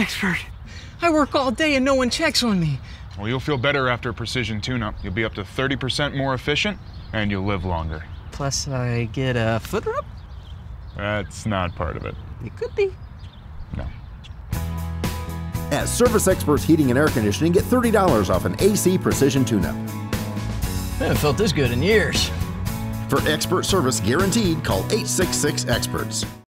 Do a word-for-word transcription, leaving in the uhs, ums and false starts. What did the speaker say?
expert. I work all day and no one checks on me. Well, you'll feel better after a precision tune-up. You'll be up to thirty percent more efficient, and you'll live longer. Plus, I get a foot rub? That's not part of it. It could be. No. At Service Experts Heating and Air Conditioning, get thirty dollars off an A C precision tune-up. I haven't felt this good in years. For expert service guaranteed, call eight six six experts.